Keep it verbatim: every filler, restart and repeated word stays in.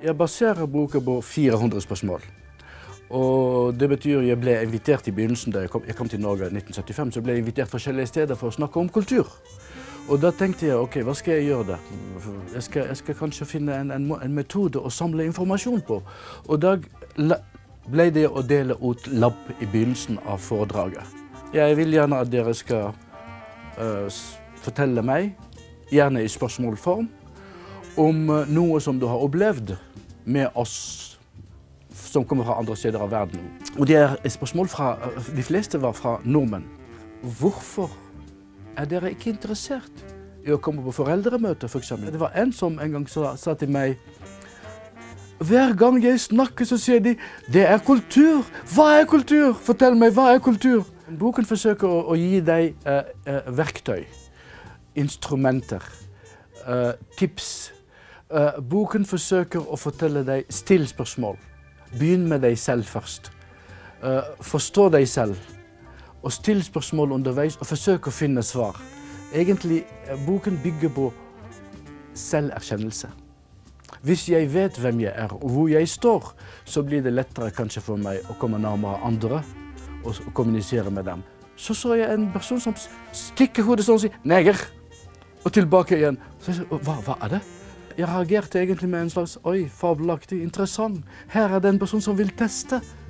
Jeg baserer boken på fire hundre spørsmål. Og det betyr jeg ble invitert i begynnelsen da jeg kom, jeg kom til Norge i nitten syttifem, så ble jeg invitert forskjellige steder for å snakke om kultur. Og da tenkte jeg, ok, hva skal jeg gjøre da? Jeg skal, jeg skal kanskje finne en, en, en metode å samle informasjon på. Og da ble det å dele ut lapp i begynnelsen av foredraget. Jeg vil gjerne at dere skal uh, fortelle meg, gjerne i spørsmålform, om uh, noe som du har opplevd med oss som kommer fra andre steder av verden. Og det er spørsmål fra, de fleste var fra nordmenn. Hvorfor er dere ikke interessert i å komme på foreldremøter, for eksempel? Det var en som en gang sa, sa til meg, hver gang jeg snakker så sier de, det er kultur. Hva er kultur? Fortell meg, hva er kultur? Boken forsøker å, å gi deg eh, eh, verktøy, instrumenter, eh, tips. Eh, boken forsøker å fortelle deg stillspørsmål. Begynn med deg selv først. Uh, forstå deg selv. Og still spørsmål underveis og forsøk å finne svar. Egentlig, boken bygger på selverkjennelse. Hvis jeg vet hvem jeg er og hvor jeg står, så blir det lettere kanskje for meg å komme nærmere andre og, og kommunisere med dem. Så så jeg en person som stikker hodet sånn og sier, neger! Og tilbake igjen. Så jeg sier, hva, hva er det? Jeg reagerte egentlig med en slags, oi, fabelaktig, interessant. Her er det en person som vil teste.